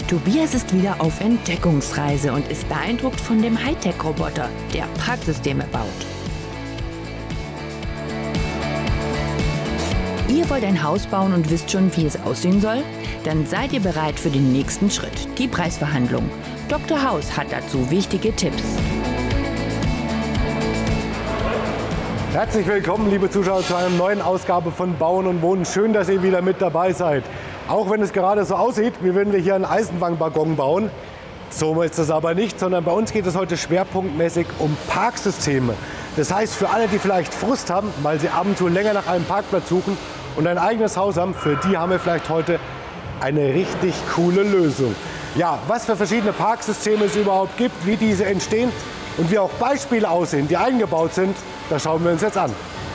Tobias ist wieder auf Entdeckungsreise und ist beeindruckt von dem Hightech-Roboter, der Parksysteme baut. Ihr wollt ein Haus bauen und wisst schon, wie es aussehen soll? Dann seid ihr bereit für den nächsten Schritt, die Preisverhandlung. Dr. Haus hat dazu wichtige Tipps. Herzlich willkommen, liebe Zuschauer, zu einer neuen Ausgabe von Bauen und Wohnen. Schön, dass ihr wieder mit dabei seid. Auch wenn es gerade so aussieht, wie wenn wir hier einen Eisenbahnwaggon bauen. So ist es aber nicht, sondern bei uns geht es heute schwerpunktmäßig um Parksysteme. Das heißt, für alle, die vielleicht Frust haben, weil sie ab und zu länger nach einem Parkplatz suchen und ein eigenes Haus haben, für die haben wir vielleicht heute eine richtig coole Lösung. Ja, was für verschiedene Parksysteme es überhaupt gibt, wie diese entstehen und wie auch Beispiele aussehen, die eingebaut sind, das schauen wir uns jetzt an.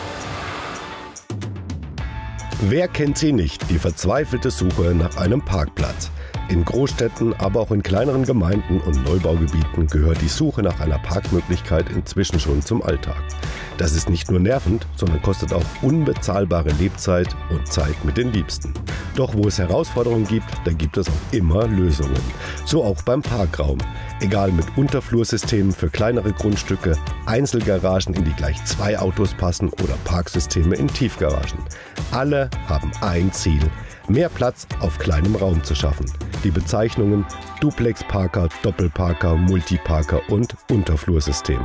Wer kennt sie nicht, die verzweifelte Suche nach einem Parkplatz? In Großstädten, aber auch in kleineren Gemeinden und Neubaugebieten gehört die Suche nach einer Parkmöglichkeit inzwischen schon zum Alltag. Das ist nicht nur nervend, sondern kostet auch unbezahlbare Lebzeit und Zeit mit den Liebsten. Doch wo es Herausforderungen gibt, da gibt es auch immer Lösungen. So auch beim Parkraum. Egal mit Unterflursystemen für kleinere Grundstücke, Einzelgaragen, in die gleich 2 Autos passen oder Parksysteme in Tiefgaragen. Alle haben ein Ziel: mehr Platz auf kleinem Raum zu schaffen. Die Bezeichnungen Duplex-Parker, Doppelparker, Multiparker und Unterflursystem.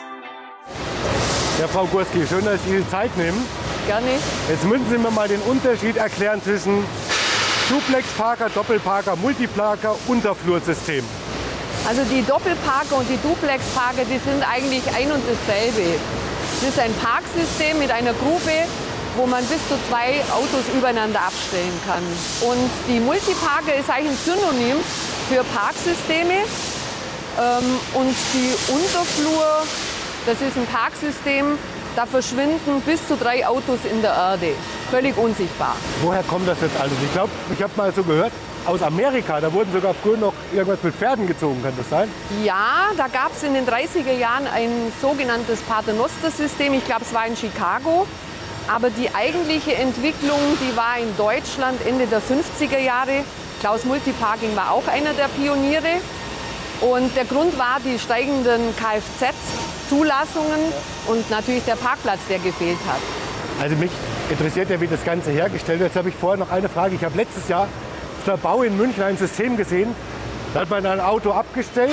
Ja, Frau Gurski, schön, dass Sie die Zeit nehmen. Gerne. Jetzt müssen Sie mir mal den Unterschied erklären zwischen Duplex-Parker, Doppelparker, Multiparker, Unterflursystem. Also die Doppelparker und die Duplex-Parker, die sind eigentlich ein und dasselbe. Das ist ein Parksystem mit einer Grube, wo man bis zu 2 Autos übereinander abstellen kann. Und die Multiparker ist eigentlich ein Synonym für Parksysteme. Und die Unterflur, das ist ein Parksystem, da verschwinden bis zu 3 Autos in der Erde. Völlig unsichtbar. Woher kommt das jetzt alles? Ich glaube, ich habe mal so gehört, aus Amerika, da wurden sogar früher noch irgendwas mit Pferden gezogen, kann das sein? Ja, da gab es in den 30er Jahren ein sogenanntes Paternoster-System. Ich glaube, es war in Chicago. Aber die eigentliche Entwicklung, die war in Deutschland Ende der 50er Jahre. Klaus Multiparking war auch einer der Pioniere. Und der Grund war die steigenden Kfz-Zulassungen und natürlich der Parkplatz, der gefehlt hat. Also mich interessiert ja, wie das Ganze hergestellt wird. Jetzt habe ich vorher noch eine Frage. Ich habe letztes Jahr auf der Bau in München ein System gesehen. Da hat man ein Auto abgestellt.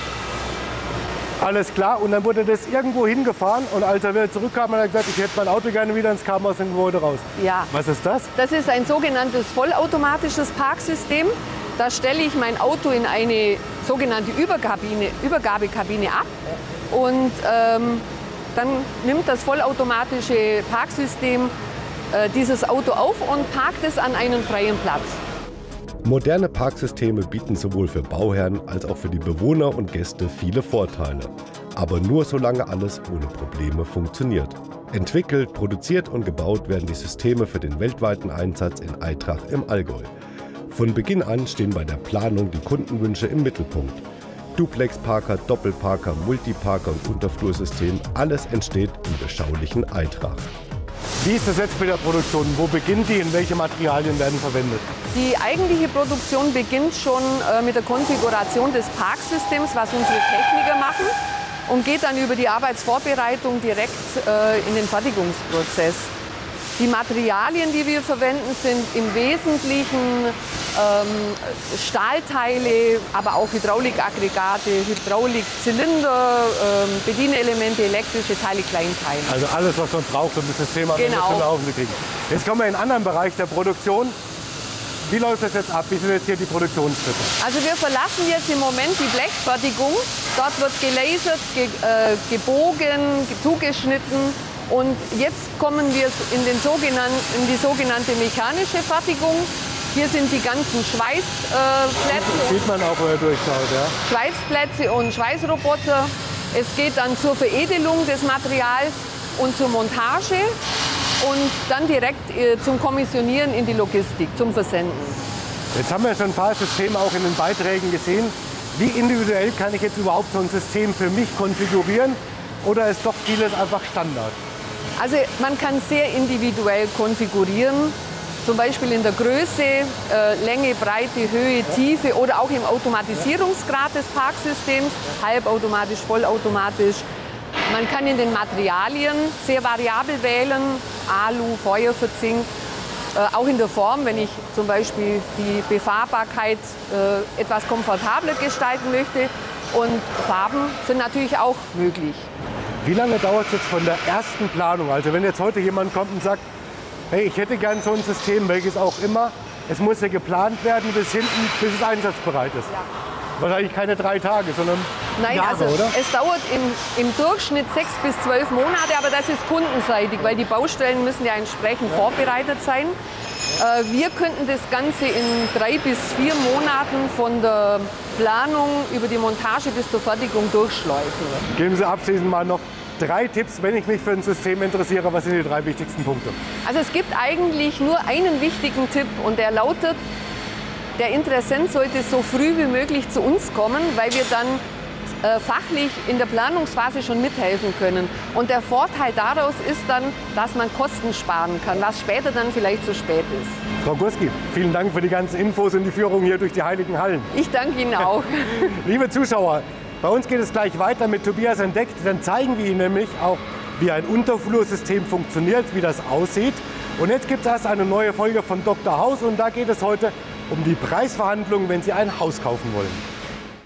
Alles klar, und dann wurde das irgendwo hingefahren und als er wieder zurückkam, hat er gesagt, ich hätte mein Auto gerne wieder ins kam aus dem Gebäude raus. Ja. Was ist das? Das ist ein sogenanntes vollautomatisches Parksystem. Da stelle ich mein Auto in eine sogenannte Übergabekabine ab und dann nimmt das vollautomatische Parksystem dieses Auto auf und parkt es an einen freien Platz. Moderne Parksysteme bieten sowohl für Bauherren als auch für die Bewohner und Gäste viele Vorteile. Aber nur solange alles ohne Probleme funktioniert. Entwickelt, produziert und gebaut werden die Systeme für den weltweiten Einsatz in Aitrach im Allgäu. Von Beginn an stehen bei der Planung die Kundenwünsche im Mittelpunkt. Duplex-Parker, Doppelparker, Multiparker und Unterflursystem, alles entsteht im beschaulichen Aitrach. Wie ist das jetzt mit der Produktion? Wo beginnt die und welche Materialien werden verwendet? Die eigentliche Produktion beginnt schon mit der Konfiguration des Parksystems, was unsere Techniker machen, und geht dann über die Arbeitsvorbereitung direkt in den Fertigungsprozess. Die Materialien, die wir verwenden, sind im Wesentlichen Stahlteile, aber auch Hydraulikaggregate, Hydraulikzylinder, Bedienelemente, elektrische Teile, Kleinteile. Also alles, was man braucht, um das System zum Laufen zu kriegen. Jetzt kommen wir in einen anderen Bereich der Produktion. Wie läuft das jetzt ab? Wie sind jetzt hier die Produktionsschritte? Also wir verlassen jetzt im Moment die Blechfertigung. Dort wird gelasert, gebogen, zugeschnitten. Und jetzt kommen wir in die sogenannte mechanische Fertigung. Hier sind die ganzen Schweißplätze. Das sieht man auch, wo er durchschaut, ja. Schweißplätze und Schweißroboter. Es geht dann zur Veredelung des Materials und zur Montage und dann direkt zum Kommissionieren in die Logistik, zum Versenden. Jetzt haben wir schon ein paar Systeme auch in den Beiträgen gesehen. Wie individuell kann ich jetzt überhaupt so ein System für mich konfigurieren? Oder ist doch vieles einfach Standard? Also man kann sehr individuell konfigurieren. Zum Beispiel in der Größe, Länge, Breite, Höhe, Tiefe oder auch im Automatisierungsgrad des Parksystems, halbautomatisch, vollautomatisch. Man kann in den Materialien sehr variabel wählen, Alu, Feuerverzink. Auch in der Form, wenn ich zum Beispiel die Befahrbarkeit etwas komfortabler gestalten möchte. Und Farben sind natürlich auch möglich. Wie lange dauert es jetzt von der ersten Planung? Also wenn jetzt heute jemand kommt und sagt, hey, ich hätte gern so ein System, welches auch immer, es muss ja geplant werden bis hinten, bis es einsatzbereit ist. Ja. Wahrscheinlich keine 3 Tage, sondern Jahre, oder? Es dauert im Durchschnitt 6 bis 12 Monate, aber das ist kundenseitig, weil die Baustellen müssen ja entsprechend vorbereitet sein. Wir könnten das Ganze in 3 bis 4 Monaten von der Planung über die Montage bis zur Fertigung durchschleusen. Geben Sie abschließend mal noch 3 Tipps, wenn ich mich für ein System interessiere. Was sind die 3 wichtigsten Punkte? Also es gibt eigentlich nur einen wichtigen Tipp und der lautet, der Interessent sollte so früh wie möglich zu uns kommen, weil wir dann fachlich in der Planungsphase schon mithelfen können. Und der Vorteil daraus ist dann, dass man Kosten sparen kann, was später dann vielleicht zu spät ist. Frau Gurski, vielen Dank für die ganzen Infos und die Führung hier durch die Heiligen Hallen. Ich danke Ihnen auch. Liebe Zuschauer, bei uns geht es gleich weiter mit Tobias entdeckt. Dann zeigen wir Ihnen nämlich auch, wie ein Unterflursystem funktioniert, wie das aussieht. Und jetzt gibt es erst eine neue Folge von Dr. Haus und da geht es heute um die Preisverhandlungen, wenn Sie ein Haus kaufen wollen.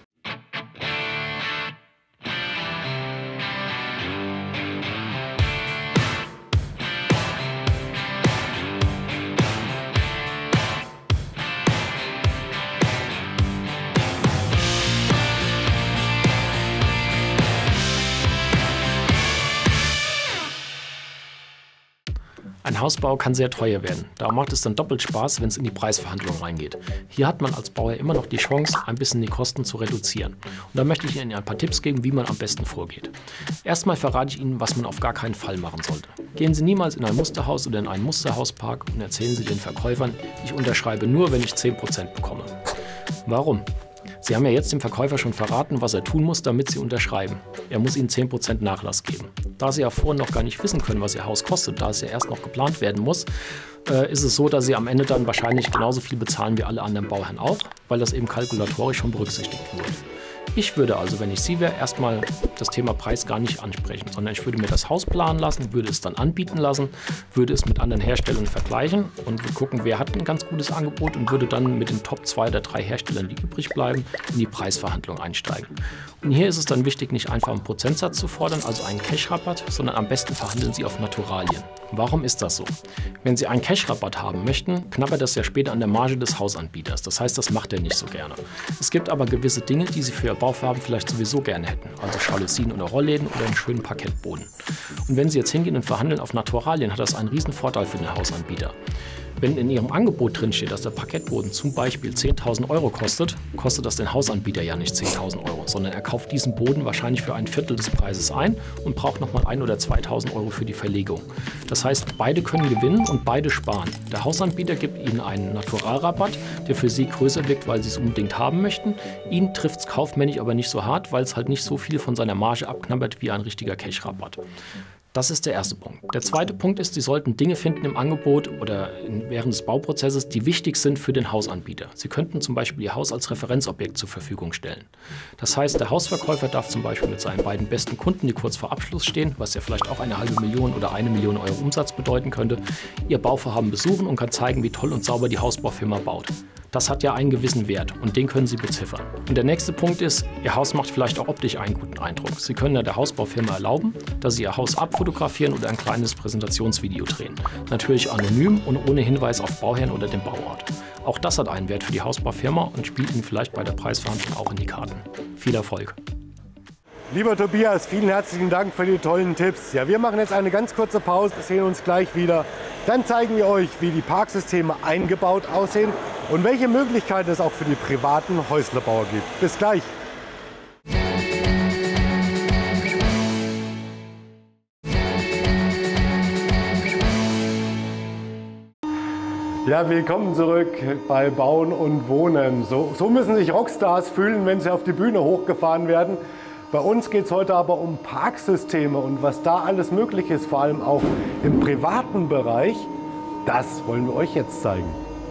Ein Hausbau kann sehr teuer werden. Da macht es dann doppelt Spaß, wenn es in die Preisverhandlung reingeht. Hier hat man als Bauherr immer noch die Chance, ein bisschen die Kosten zu reduzieren. Und da möchte ich Ihnen ein paar Tipps geben, wie man am besten vorgeht. Erstmal verrate ich Ihnen, was man auf gar keinen Fall machen sollte. Gehen Sie niemals in ein Musterhaus oder in einen Musterhauspark und erzählen Sie den Verkäufern, ich unterschreibe nur, wenn ich 10% bekomme. Warum? Sie haben ja jetzt dem Verkäufer schon verraten, was er tun muss, damit Sie unterschreiben. Er muss Ihnen 10% Nachlass geben. Da Sie ja vorhin noch gar nicht wissen können, was Ihr Haus kostet, da es ja erst noch geplant werden muss, ist es so, dass Sie am Ende dann wahrscheinlich genauso viel bezahlen wie alle anderen Bauherren auch, weil das eben kalkulatorisch schon berücksichtigt wurde. Ich würde also, wenn ich Sie wäre, erstmal das Thema Preis gar nicht ansprechen, sondern ich würde mir das Haus planen lassen, würde es dann anbieten lassen, würde es mit anderen Herstellern vergleichen und würde gucken, wer hat ein ganz gutes Angebot und würde dann mit den Top 2 oder 3 Herstellern, die übrig bleiben, in die Preisverhandlung einsteigen. Und hier ist es dann wichtig, nicht einfach einen Prozentsatz zu fordern, also einen Cash-Rabatt, sondern am besten verhandeln Sie auf Naturalien. Warum ist das so? Wenn Sie einen Cash-Rabatt haben möchten, knabbert das ja später an der Marge des Hausanbieters. Das heißt, das macht er nicht so gerne. Es gibt aber gewisse Dinge, die Sie für Ihr Bauvorhaben vielleicht sowieso gerne hätten, also Jalousien oder Rollläden oder einen schönen Parkettboden. Und wenn Sie jetzt hingehen und verhandeln auf Naturalien, hat das einen riesen Vorteil für den Hausanbieter. Wenn in Ihrem Angebot drin steht, dass der Parkettboden zum Beispiel 10.000 € kostet, kostet das den Hausanbieter ja nicht 10.000 €, sondern er kauft diesen Boden wahrscheinlich für ein Viertel des Preises ein und braucht nochmal 1.000 oder 2.000 € für die Verlegung. Das heißt, beide können gewinnen und beide sparen. Der Hausanbieter gibt Ihnen einen Naturalrabatt, der für Sie größer wirkt, weil Sie es unbedingt haben möchten. Ihn trifft es kaufmännisch aber nicht so hart, weil es halt nicht so viel von seiner Marge abknabbert wie ein richtiger Cash-Rabatt. Das ist der erste Punkt. Der zweite Punkt ist, Sie sollten Dinge finden im Angebot oder während des Bauprozesses, die wichtig sind für den Hausanbieter. Sie könnten zum Beispiel Ihr Haus als Referenzobjekt zur Verfügung stellen. Das heißt, der Hausverkäufer darf zum Beispiel mit seinen beiden besten Kunden, die kurz vor Abschluss stehen, was ja vielleicht auch 500.000 oder 1 Million € Umsatz bedeuten könnte, Ihr Bauvorhaben besuchen und kann zeigen, wie toll und sauber die Hausbaufirma baut. Das hat ja einen gewissen Wert und den können Sie beziffern. Und der nächste Punkt ist, Ihr Haus macht vielleicht auch optisch einen guten Eindruck. Sie können ja der Hausbaufirma erlauben, dass Sie Ihr Haus abfotografieren oder ein kleines Präsentationsvideo drehen. Natürlich anonym und ohne Hinweis auf Bauherrn oder den Bauort. Auch das hat einen Wert für die Hausbaufirma und spielt Ihnen vielleicht bei der Preisverhandlung auch in die Karten. Viel Erfolg! Lieber Tobias, vielen herzlichen Dank für die tollen Tipps. Ja, wir machen jetzt eine ganz kurze Pause, sehen uns gleich wieder. Dann zeigen wir euch, wie die Parksysteme eingebaut aussehen und welche Möglichkeiten es auch für die privaten Häuslebauer gibt. Bis gleich. Ja, willkommen zurück bei Bauen und Wohnen. So müssen sich Rockstars fühlen, wenn sie auf die Bühne hochgefahren werden. Bei uns geht es heute aber um Parksysteme und was da alles möglich ist, vor allem auch im privaten Bereich. Das wollen wir euch jetzt zeigen.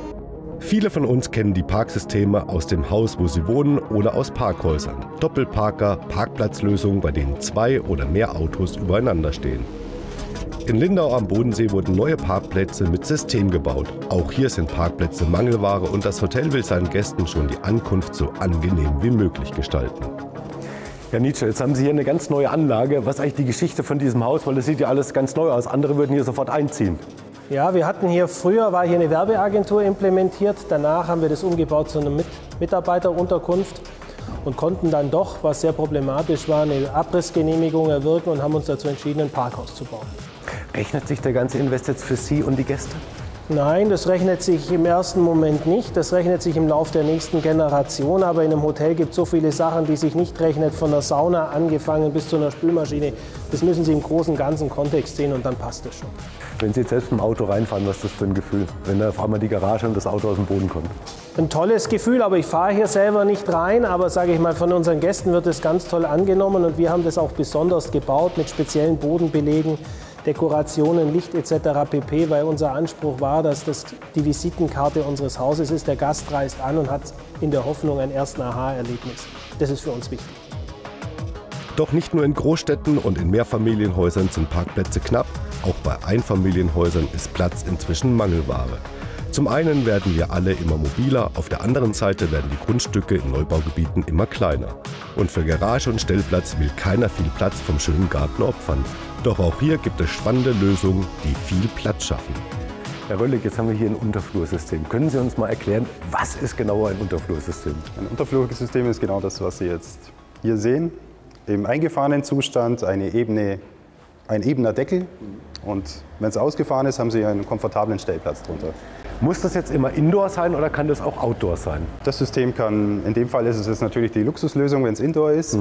Viele von uns kennen die Parksysteme aus dem Haus, wo sie wohnen, oder aus Parkhäusern. Doppelparker, Parkplatzlösungen, bei denen 2 oder mehr Autos übereinander stehen. In Lindau am Bodensee wurden neue Parkplätze mit System gebaut. Auch hier sind Parkplätze Mangelware und das Hotel will seinen Gästen schon die Ankunft so angenehm wie möglich gestalten. Ja, Nietzsche, jetzt haben Sie hier eine ganz neue Anlage. Was ist eigentlich die Geschichte von diesem Haus? Weil das sieht ja alles ganz neu aus. Andere würden hier sofort einziehen. Ja, wir hatten hier, früher war hier eine Werbeagentur implementiert. Danach haben wir das umgebaut zu einer Mitarbeiterunterkunft und konnten dann doch, was sehr problematisch war, eine Abrissgenehmigung erwirken und haben uns dazu entschieden, ein Parkhaus zu bauen. Rechnet sich der ganze Invest jetzt für Sie und die Gäste? Nein, das rechnet sich im ersten Moment nicht. Das rechnet sich im Laufe der nächsten Generation. Aber in einem Hotel gibt es so viele Sachen, die sich nicht rechnet. Von der Sauna angefangen bis zu einer Spülmaschine. Das müssen Sie im großen, ganzen Kontext sehen und dann passt das schon. Wenn Sie jetzt selbst im Auto reinfahren, was ist das für ein Gefühl? Wenn da auf einmal die Garage und das Auto aus dem Boden kommt. Ein tolles Gefühl, aber ich fahre hier selber nicht rein. Aber sage ich mal, von unseren Gästen wird es ganz toll angenommen. Und wir haben das auch besonders gebaut mit speziellen Bodenbelegen. Dekorationen, Licht etc. pp., weil unser Anspruch war, dass das die Visitenkarte unseres Hauses ist. Der Gast reist an und hat in der Hoffnung ein ersten Aha-Erlebnis. Das ist für uns wichtig. Doch nicht nur in Großstädten und in Mehrfamilienhäusern sind Parkplätze knapp, auch bei Einfamilienhäusern ist Platz inzwischen Mangelware. Zum einen werden wir alle immer mobiler, auf der anderen Seite werden die Grundstücke in Neubaugebieten immer kleiner. Und für Garage und Stellplatz will keiner viel Platz vom schönen Garten opfern. Doch auch hier gibt es spannende Lösungen, die viel Platz schaffen. Herr Röllig, jetzt haben wir hier ein Unterflursystem. Können Sie uns mal erklären, was ist genau ein Unterflursystem? Ein Unterflursystem ist genau das, was Sie jetzt hier sehen. Im eingefahrenen Zustand ein ebener Deckel. Und wenn es ausgefahren ist, haben Sie einen komfortablen Stellplatz drunter. Muss das jetzt immer Indoor sein oder kann das auch Outdoor sein? Das System kann, in dem Fall ist es jetzt natürlich die Luxuslösung, wenn es Indoor ist.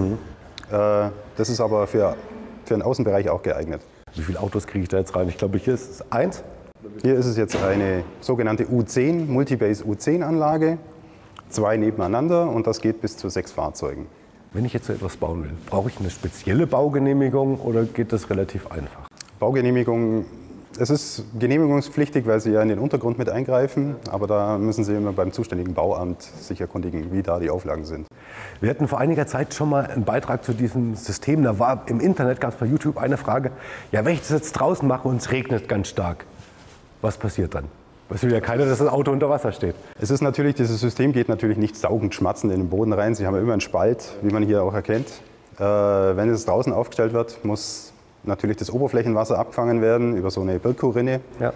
Das ist aber für den Außenbereich auch geeignet. Wie viele Autos kriege ich da jetzt rein? Ich glaube, hier ist es 1. Hier ist es jetzt eine sogenannte U10, Multibase U10-Anlage. 2 nebeneinander und das geht bis zu 6 Fahrzeugen. Wenn ich jetzt so etwas bauen will, brauche ich eine spezielle Baugenehmigung oder geht das relativ einfach? Baugenehmigung, es ist genehmigungspflichtig, weil Sie ja in den Untergrund mit eingreifen. Aber da müssen Sie immer beim zuständigen Bauamt sich erkundigen, wie da die Auflagen sind. Wir hatten vor einiger Zeit schon mal einen Beitrag zu diesem System. Da war im Internet, gab es bei YouTube eine Frage, ja, wenn ich das jetzt draußen mache und es regnet ganz stark, was passiert dann? Es will ja keiner, dass das Auto unter Wasser steht. Es ist natürlich, dieses System geht natürlich nicht saugend, schmatzend in den Boden rein. Sie haben ja immer einen Spalt, wie man hier auch erkennt. Wenn es draußen aufgestellt wird, muss natürlich das Oberflächenwasser abgefangen werden über so eine Birku-Rinne. Ja.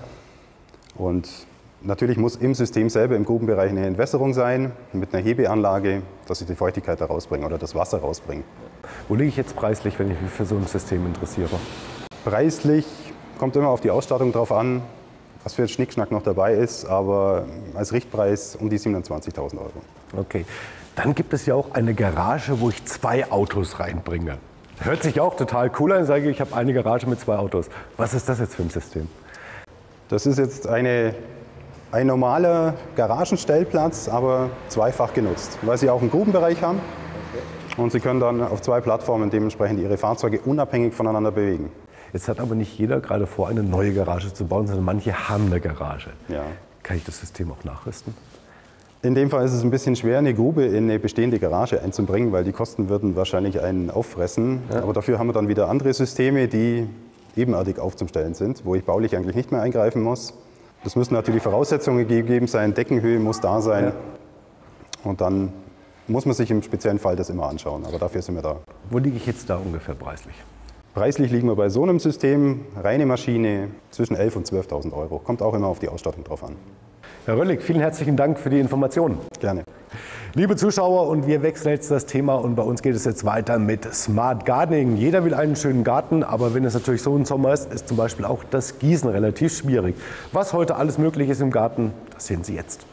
Und natürlich muss im System selber im Grubenbereich eine Entwässerung sein, mit einer Hebeanlage, dass ich die Feuchtigkeit da rausbringe oder das Wasser rausbringe. Wo liege ich jetzt preislich, wenn ich mich für so ein System interessiere? Preislich kommt immer auf die Ausstattung drauf an, was für ein Schnickschnack noch dabei ist, aber als Richtpreis um die 27.000 €. Okay. Dann gibt es ja auch eine Garage, wo ich 2 Autos reinbringe. Hört sich auch total cool an, sage ich habe eine Garage mit 2 Autos. Was ist das jetzt für ein System? Das ist jetzt ein normaler Garagenstellplatz, aber zweifach genutzt, weil Sie auch einen Grubenbereich haben. Und Sie können dann auf 2 Plattformen dementsprechend Ihre Fahrzeuge unabhängig voneinander bewegen. Jetzt hat aber nicht jeder gerade vor, eine neue Garage zu bauen, sondern manche haben eine Garage. Ja. Kann ich das System auch nachrüsten? In dem Fall ist es ein bisschen schwer, eine Grube in eine bestehende Garage einzubringen, weil die Kosten würden wahrscheinlich einen auffressen. Ja. Aber dafür haben wir dann wieder andere Systeme, die ebenerdig aufzustellen sind, wo ich baulich eigentlich nicht mehr eingreifen muss. Das müssen natürlich Voraussetzungen gegeben sein, Deckenhöhe muss da sein. Ja. Und dann muss man sich im speziellen Fall das immer anschauen, aber dafür sind wir da. Wo liege ich jetzt da ungefähr preislich? Preislich liegen wir bei so einem System, reine Maschine, zwischen 11.000 und 12.000 €. Kommt auch immer auf die Ausstattung drauf an. Herr Röllig, vielen herzlichen Dank für die Informationen. Gerne. Liebe Zuschauer, und wir wechseln jetzt das Thema und bei uns geht es jetzt weiter mit Smart Gardening. Jeder will einen schönen Garten, aber wenn es natürlich so ein Sommer ist, ist zum Beispiel auch das Gießen relativ schwierig. Was heute alles möglich ist im Garten, das sehen Sie jetzt.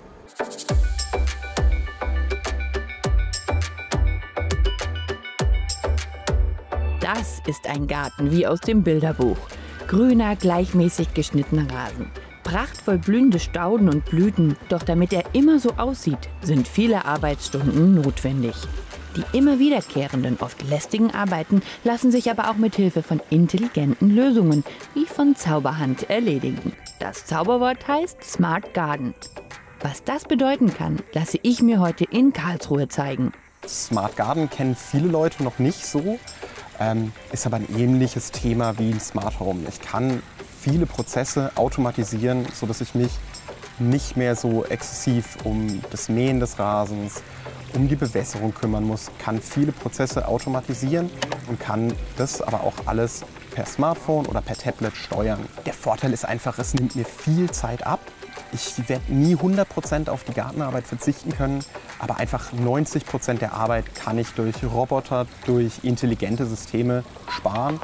Das ist ein Garten wie aus dem Bilderbuch. Grüner, gleichmäßig geschnittener Rasen. Prachtvoll blühende Stauden und Blüten, doch damit er immer so aussieht, sind viele Arbeitsstunden notwendig. Die immer wiederkehrenden, oft lästigen Arbeiten lassen sich aber auch mit Hilfe von intelligenten Lösungen wie von Zauberhand erledigen. Das Zauberwort heißt Smart Garden. Was das bedeuten kann, lasse ich mir heute in Karlsruhe zeigen. Smart Garden kennen viele Leute noch nicht so, ist aber ein ähnliches Thema wie ein Smart Home. Ich kann viele Prozesse automatisieren, sodass ich mich nicht mehr so exzessiv um das Mähen des Rasens, um die Bewässerung kümmern muss, kann viele Prozesse automatisieren und kann das aber auch alles per Smartphone oder per Tablet steuern. Der Vorteil ist einfach, es nimmt mir viel Zeit ab. Ich werde nie 100% auf die Gartenarbeit verzichten können, aber einfach 90% der Arbeit kann ich durch Roboter, durch intelligente Systeme sparen.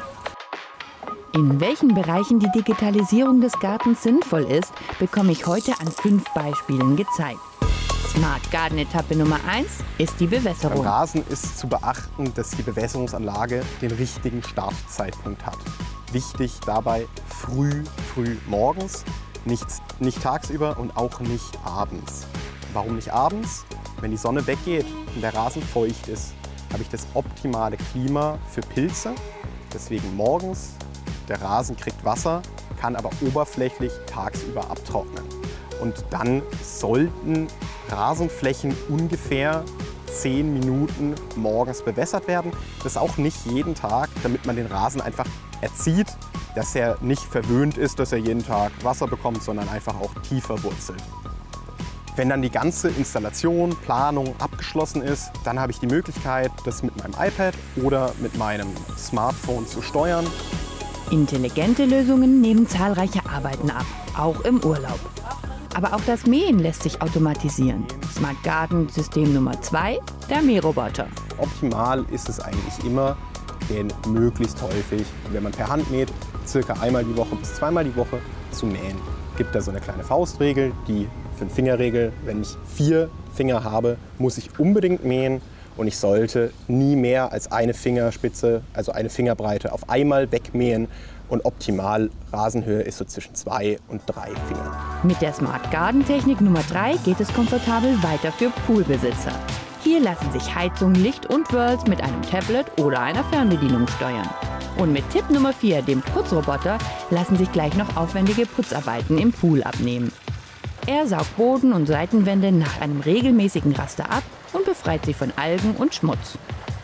In welchen Bereichen die Digitalisierung des Gartens sinnvoll ist, bekomme ich heute an 5 Beispielen gezeigt. Smart Garden Etappe Nummer 1 ist die Bewässerung. Beim Rasen ist zu beachten, dass die Bewässerungsanlage den richtigen Startzeitpunkt hat. Wichtig dabei früh morgens, nicht tagsüber und auch nicht abends. Warum nicht abends? Wenn die Sonne weggeht und der Rasen feucht ist, habe ich das optimale Klima für Pilze. Deswegen morgens, der Rasen kriegt Wasser, kann aber oberflächlich tagsüber abtrocknen. Und dann sollten Rasenflächen ungefähr 10 Minuten morgens bewässert werden. Das auch nicht jeden Tag, damit man den Rasen einfach erzieht, dass er nicht verwöhnt ist, dass er jeden Tag Wasser bekommt, sondern einfach auch tiefer wurzelt. Wenn dann die ganze Installation, Planung abgeschlossen ist, dann habe ich die Möglichkeit, das mit meinem iPad oder mit meinem Smartphone zu steuern. Intelligente Lösungen nehmen zahlreiche Arbeiten ab, auch im Urlaub. Aber auch das Mähen lässt sich automatisieren. Smart Garden System Nummer 2, der Mähroboter. Optimal ist es eigentlich immer, den möglichst häufig, wenn man per Hand mäht, circa einmal die Woche bis zweimal die Woche zu mähen. Gibt da so eine kleine Faustregel, die 5-Finger-Regel. Wenn ich 4 Finger habe, muss ich unbedingt mähen und ich sollte nie mehr als eine Fingerspitze, also eine Fingerbreite, auf einmal wegmähen. Und optimal Rasenhöhe ist so zwischen 2 und 3 Fingern. Mit der Smart Garden Technik Nummer 3 geht es komfortabel weiter für Poolbesitzer. Hier lassen sich Heizung, Licht und Whirls mit einem Tablet oder einer Fernbedienung steuern. Und mit Tipp Nummer 4, dem Putzroboter, lassen sich gleich noch aufwendige Putzarbeiten im Pool abnehmen. Er saugt Boden und Seitenwände nach einem regelmäßigen Raster ab und befreit sie von Algen und Schmutz.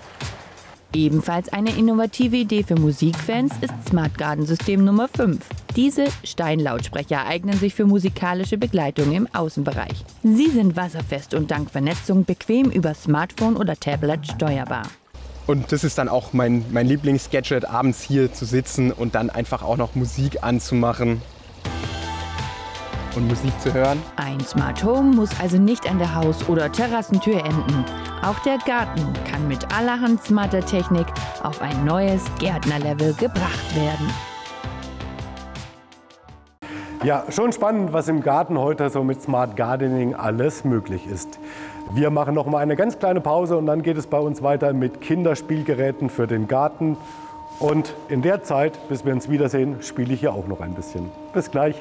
Ebenfalls eine innovative Idee für Musikfans ist Smart Garden System Nummer 5. Diese Steinlautsprecher eignen sich für musikalische Begleitung im Außenbereich. Sie sind wasserfest und dank Vernetzung bequem über Smartphone oder Tablet steuerbar. Und das ist dann auch mein Lieblingsgadget, abends hier zu sitzen und dann einfach auch noch Musik anzumachen und Musik zu hören. Ein Smart Home muss also nicht an der Haus- oder Terrassentür enden. Auch der Garten kann mit allerhand smarter Technik auf ein neues Gärtnerlevel gebracht werden. Ja, schon spannend, was im Garten heute so mit Smart Gardening alles möglich ist. Wir machen noch mal eine ganz kleine Pause und dann geht es bei uns weiter mit Kinderspielgeräten für den Garten. Und in der Zeit, bis wir uns wiedersehen, spiele ich hier auch noch ein bisschen. Bis gleich.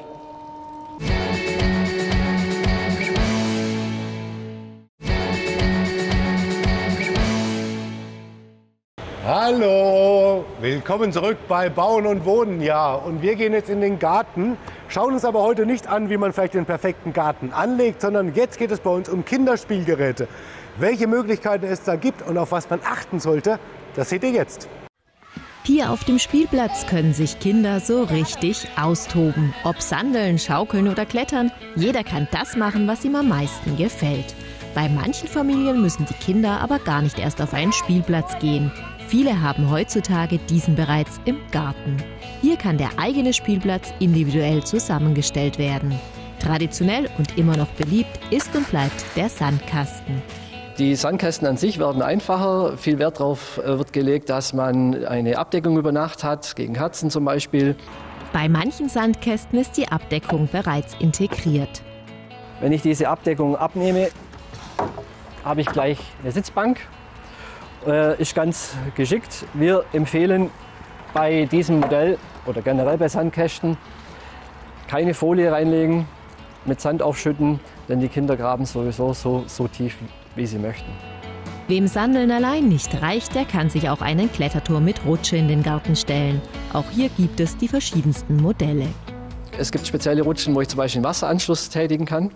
Hallo, willkommen zurück bei Bauen und Wohnen. Ja, und wir gehen jetzt in den Garten, schauen uns aber heute nicht an, wie man vielleicht den perfekten Garten anlegt, sondern jetzt geht es bei uns um Kinderspielgeräte. Welche Möglichkeiten es da gibt und auf was man achten sollte, das seht ihr jetzt. Hier auf dem Spielplatz können sich Kinder so richtig austoben. Ob Sandeln, Schaukeln oder Klettern, jeder kann das machen, was ihm am meisten gefällt. Bei manchen Familien müssen die Kinder aber gar nicht erst auf einen Spielplatz gehen. Viele haben heutzutage diesen bereits im Garten. Hier kann der eigene Spielplatz individuell zusammengestellt werden. Traditionell und immer noch beliebt ist und bleibt der Sandkasten. Die Sandkästen an sich werden einfacher. Viel Wert darauf wird gelegt, dass man eine Abdeckung über Nacht hat, gegen Katzen zum Beispiel. Bei manchen Sandkästen ist die Abdeckung bereits integriert. Wenn ich diese Abdeckung abnehme, habe ich gleich eine Sitzbank. Ist ganz geschickt. Wir empfehlen bei diesem Modell oder generell bei Sandkästen keine Folie reinlegen, mit Sand aufschütten, denn die Kinder graben sowieso so tief, wie sie möchten. Wem Sandeln allein nicht reicht, der kann sich auch einen Kletterturm mit Rutsche in den Garten stellen. Auch hier gibt es die verschiedensten Modelle. Es gibt spezielle Rutschen, wo ich zum Beispiel einen Wasseranschluss tätigen kann.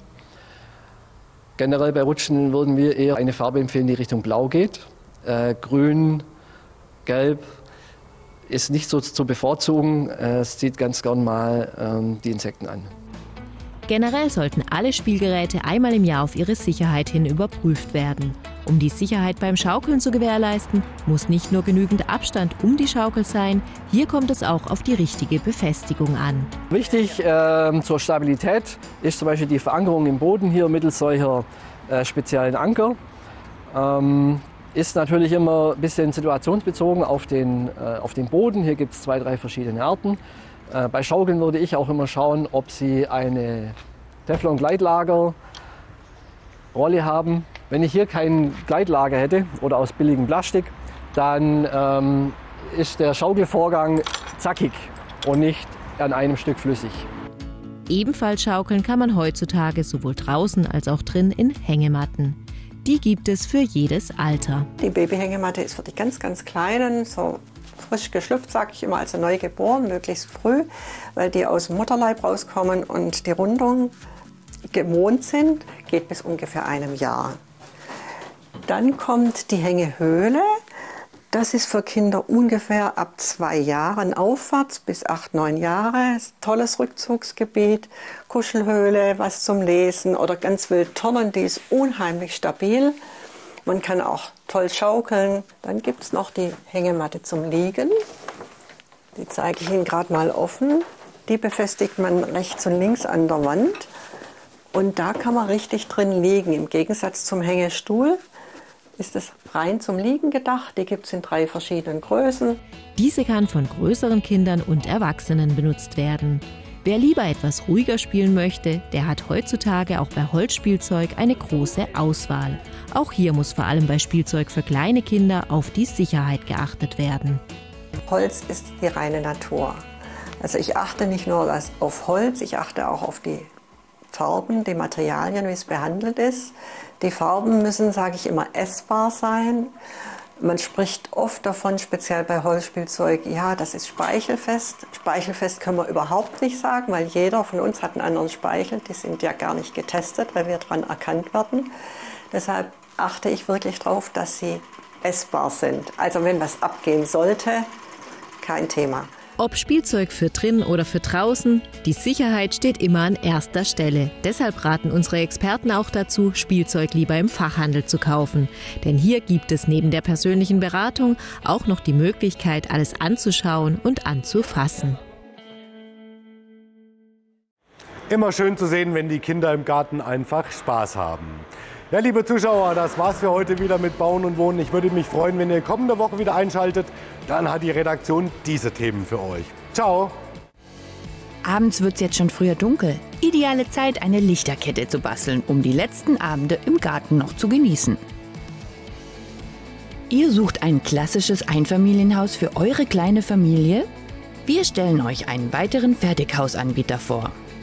Generell bei Rutschen würden wir eher eine Farbe empfehlen, die Richtung Blau geht. Grün, Gelb ist nicht so zu bevorzugen. Es zieht ganz gern mal die Insekten an. Generell sollten alle Spielgeräte einmal im Jahr auf ihre Sicherheit hin überprüft werden. Um die Sicherheit beim Schaukeln zu gewährleisten, muss nicht nur genügend Abstand um die Schaukel sein, hier kommt es auch auf die richtige Befestigung an. Wichtig zur Stabilität ist zum Beispiel die Verankerung im Boden hier mittels solcher speziellen Anker. Ist natürlich immer ein bisschen situationsbezogen auf den Boden. Hier gibt es 2, 3 verschiedene Arten. Bei Schaukeln würde ich auch immer schauen, ob Sie eine Teflon-Gleitlager-Rolle haben. Wenn ich hier kein Gleitlager hätte oder aus billigem Plastik, dann ist der Schaukelvorgang zackig und nicht an einem Stück flüssig. Ebenfalls schaukeln kann man heutzutage sowohl draußen als auch drin in Hängematten. Die gibt es für jedes Alter. Die Babyhängematte ist für die ganz, ganz Kleinen, so frisch geschlüpft, sage ich immer, also neu geboren, möglichst früh, weil die aus dem Mutterleib rauskommen und die Rundung gewohnt sind, geht bis ungefähr einem Jahr. Dann kommt die Hängehöhle. Das ist für Kinder ungefähr ab 2 Jahren aufwärts bis 8, 9 Jahre. Tolles Rückzugsgebiet, Kuschelhöhle, was zum Lesen oder ganz wild turnen, die ist unheimlich stabil. Man kann auch toll schaukeln. Dann gibt es noch die Hängematte zum Liegen. Die zeige ich Ihnen gerade mal offen. Die befestigt man rechts und links an der Wand. Und da kann man richtig drin liegen. Im Gegensatz zum Hängestuhl ist es rein zum Liegen gedacht. Die gibt es in 3 verschiedenen Größen. Diese kann von größeren Kindern und Erwachsenen benutzt werden. Wer lieber etwas ruhiger spielen möchte, der hat heutzutage auch bei Holzspielzeug eine große Auswahl. Auch hier muss vor allem bei Spielzeug für kleine Kinder auf die Sicherheit geachtet werden. Holz ist die reine Natur. Also ich achte nicht nur auf Holz, ich achte auch auf die Farben, die Materialien, wie es behandelt ist. Die Farben müssen, sage ich immer, essbar sein. Man spricht oft davon, speziell bei Holzspielzeug, ja, das ist speichelfest. Speichelfest können wir überhaupt nicht sagen, weil jeder von uns hat einen anderen Speichel. Die sind ja gar nicht getestet, weil wir daran erkannt werden. Deshalb achte ich wirklich darauf, dass sie essbar sind. Also wenn was abgehen sollte, kein Thema. Ob Spielzeug für drin oder für draußen, die Sicherheit steht immer an erster Stelle. Deshalb raten unsere Experten auch dazu, Spielzeug lieber im Fachhandel zu kaufen. Denn hier gibt es neben der persönlichen Beratung auch noch die Möglichkeit, alles anzuschauen und anzufassen. Immer schön zu sehen, wenn die Kinder im Garten einfach Spaß haben. Ja, liebe Zuschauer, das war's für heute wieder mit Bauen und Wohnen. Ich würde mich freuen, wenn ihr kommende Woche wieder einschaltet. Dann hat die Redaktion diese Themen für euch. Ciao! Abends wird's jetzt schon früher dunkel. Ideale Zeit, eine Lichterkette zu basteln, um die letzten Abende im Garten noch zu genießen. Ihr sucht ein klassisches Einfamilienhaus für eure kleine Familie? Wir stellen euch einen weiteren Fertighausanbieter vor.